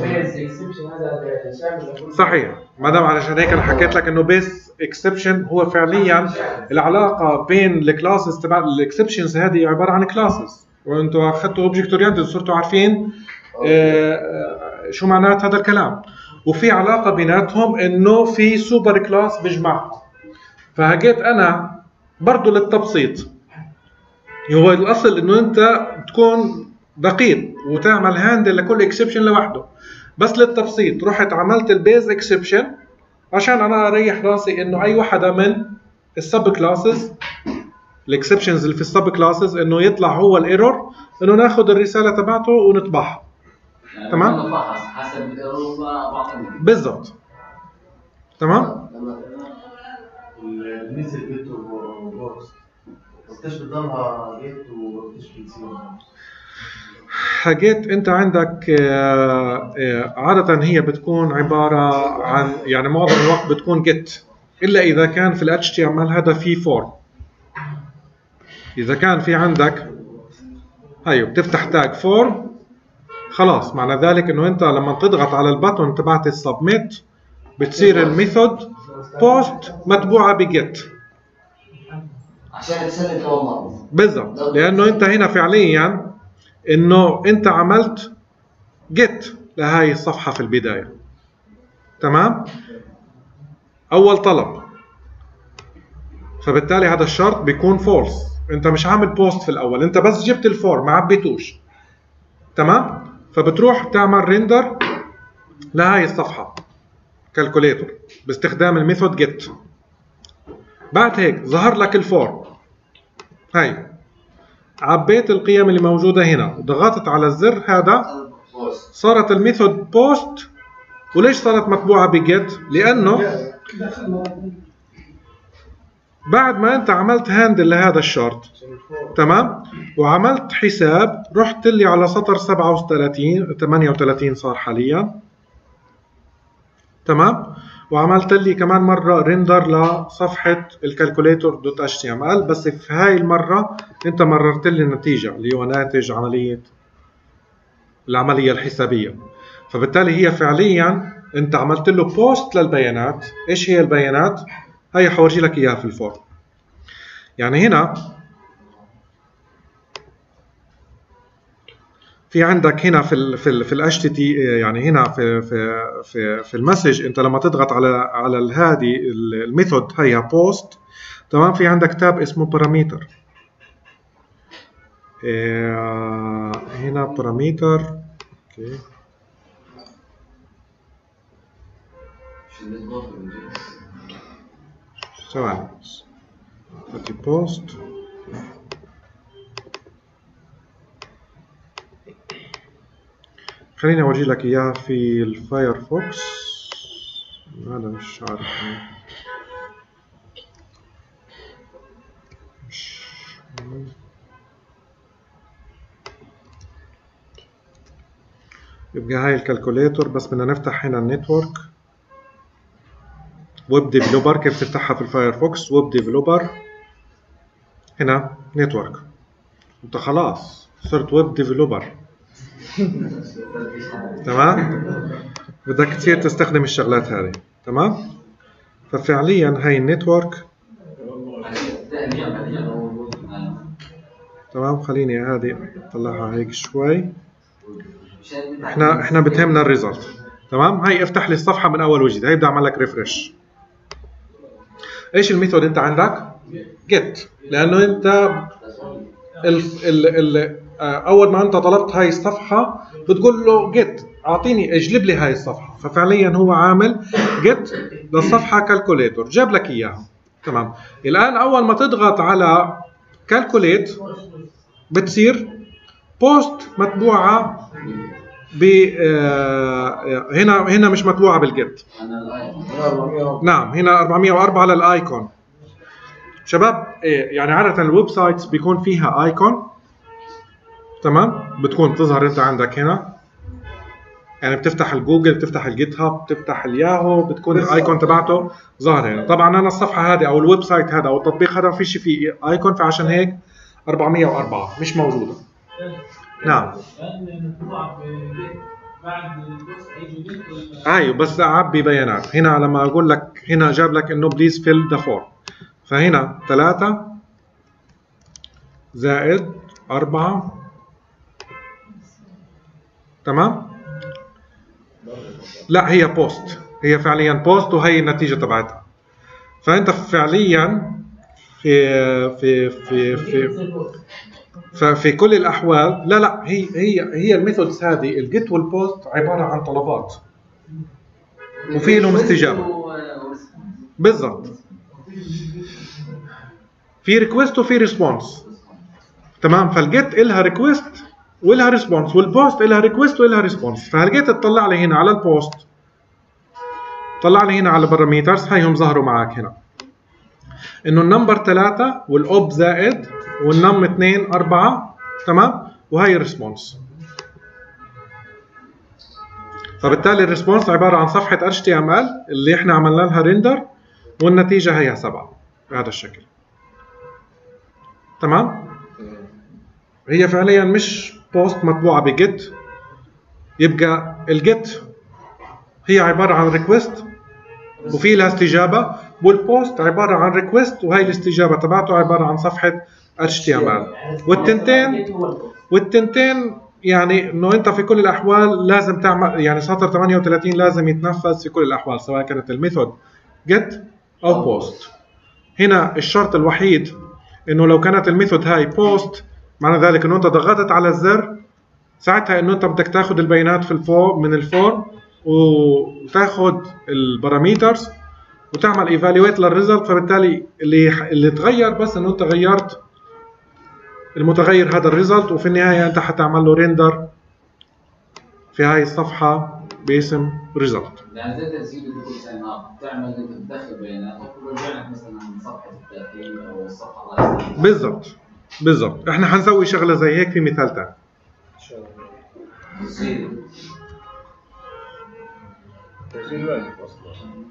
صحيح. ما دام علشان هيك انا حكيت لك انه بيس اكسبشن هو فعليا العلاقه بين الكلاسز تبع الاكسبشنز. هذه عباره عن كلاسز، وانتم اخذتوا اوبجكت اورينتد صرتوا عارفين شو معنات هذا الكلام، وفي علاقه بيناتهم انه في سوبر كلاس بيجمعهم. فهجيت انا برضه للتبسيط، هو الاصل انه انت تكون دقيق وتعمل هاندل لكل اكسبشن لوحده، بس للتبسيط رحت عملت البيز اكسبشن عشان انا اريح راسي انه اي وحده من السب كلاسز الاكسبشنز اللي في السب كلاسز انه يطلع هو الايرور، انه ناخذ الرساله تبعته ونطبعها. تمام حسب الايرور بالضبط. تمام. بالنسبه للجيت وبوست قديش بتضلها جيت وقديش بتصير؟ حكيت انت عندك عاده هي بتكون عباره عن يعني معظم الوقت بتكون جيت، الا اذا كان في ال HTML هذا في فورم. اذا كان في عندك ايوه بتفتح تاج فورم خلاص، معنى ذلك انه انت لما تضغط على الباتون تبعت السبميت بتصير الميثود بوست متبوعه بجيت عشان تسلم كمان مرة بالضبط، لانه انت هنا فعليا انه انت عملت جيت لهاي الصفحه في البدايه. تمام. اول طلب، فبالتالي هذا الشرط بيكون فولس. انت مش عامل بوست في الاول، انت بس جبت الفورم ما عبيتوش. تمام. فبتروح تعمل ريندر لهاي الصفحه كالكوليتور باستخدام الميثود جيت. بعد هيك ظهر لك الفورم، هاي عبيت القيم اللي موجوده هنا وضغطت على الزر هذا صارت الميثود بوست. وليش صارت مطبوعه بجيت؟ لانه بعد ما انت عملت هاندل لهذا الشرط تمام وعملت حساب، رحت لي على سطر 38 صار حاليا. تمام. وعملت لي كمان مره ريندر لصفحه الكالكوليتور.html، بس في هاي المره انت مررت لي النتيجه اللي هو ناتج العمليه الحسابيه. فبالتالي هي فعليا انت عملت له بوست للبيانات. ايش هي البيانات؟ هي حورجي لك اياها في الفورم. يعني هنا في عندك هنا في الاتش تي تي، يعني هنا في المسج انت لما تضغط على هذه الميثود هي بوست. تمام. في عندك تاب اسمه بارامتر، هنا بارامتر. اوكي ثواني ادي بوست. خليني اورجي لك اياها في الفايرفوكس. هذا مش عارف يبقى هاي الكالكوليتور. بس بدنا نفتح هنا النتورك ويب ديفلوبر. كيف تفتحها في الفايرفوكس؟ ويب ديفلوبر، هنا نتورك. انت خلاص صرت ويب ديفلوبر. تمام؟ بدك تصير تستخدم الشغلات هذه. تمام؟ ففعليا هاي النتورك. تمام، خليني هذه اطلعها هيك شوي. احنا بتهمنا الريزلت. تمام، هاي افتح لي الصفحه من اول وجديد. هاي بدي اعمل لك ريفرش. ايش الميثود انت عندك؟ جيت، لانه انت اول ما انت طلبت هاي الصفحه بتقول له جيت اعطيني اجلب لي هاي الصفحه. ففعليا هو عامل جيت للصفحه كالكوليتور، جاب لك اياها. تمام، الان اول ما تضغط على كالكوليت بتصير بوست متبوعه ب هنا مش متبوعه بالجيت. نعم، هنا 404 للايكون. شباب يعني عاده الويب سايتس بيكون فيها ايكون. تمام، بتكون تظهر انت عندك هنا، يعني بتفتح الجوجل، بتفتح الجيت هاب، بتفتح الياهو، بتكون الايكون تبعته ظاهر هنا. طبعا انا الصفحه هذه او الويب سايت هذا او التطبيق هذا ما فيش فيه ايكون، فعشان هيك 404 مش موجوده. نعم، ايوه، بس اعبي بيانات هنا. لما اقول لك هنا جاب لك انه بليز فيل ذا فورم، فهنا 3 زائد 4. تمام؟ لا، هي بوست، هي فعليا بوست، وهي النتيجه تبعتها. فانت فعليا في كل الاحوال لا هي الميثودز هذه الجيت والبوست عباره عن طلبات وفي لهم استجابه. بالضبط، في ريكويست وفي ريسبونس. تمام، فالجيت لها ريكويست ولها ريسبونس، والبوست لها ريكويست ولها ريسبونس. فالجيت تطلع لي هنا على البوست، طلع لي هنا على الباراميترز، هاي هم ظهروا معك هنا انه النمبر 3 والاوب زائد والنم 2 4. تمام، وهي الريسبونس. فبالتالي الريسبونس عباره عن صفحه HTML اللي احنا عملنا لها ريندر، والنتيجه هي 7 بهذا الشكل. تمام، هي فعليا مش بوست مطبوعه بجيت. يبقى الجيت هي عباره عن ريكويست وفي لها استجابه، والبوست عباره عن ريكويست وهي الاستجابه تبعته عباره عن صفحه HTML. والتنتين يعني انه انت في كل الاحوال لازم تعمل، يعني سطر 38 لازم يتنفذ في كل الاحوال سواء كانت الميثود جيت او بوست. هنا الشرط الوحيد انه لو كانت الميثود هاي بوست، معنى ذلك انه انت ضغطت على الزر ساعتها انه انت بدك تاخذ البيانات في الفورم من الفورم وتاخذ الباراميترز وتعمل ايفالويت للريزلت. فبالتالي اللي تغير بس انه انت غيرت المتغير هذا الريزلت، وفي النهايه انت حتعمل له ريندر في هاي الصفحه باسم ريزلت. يعني زي تسجيل كل سنه بتعمل انت بتدخل بياناتك ورجع لك مثلا من صفحه التاكيد او الصفحه الرئيسيه. بالضبط احنا حنسوي شغله زي هيك في مثال ثاني ان شاء الله. تسجيل واجب اصلا.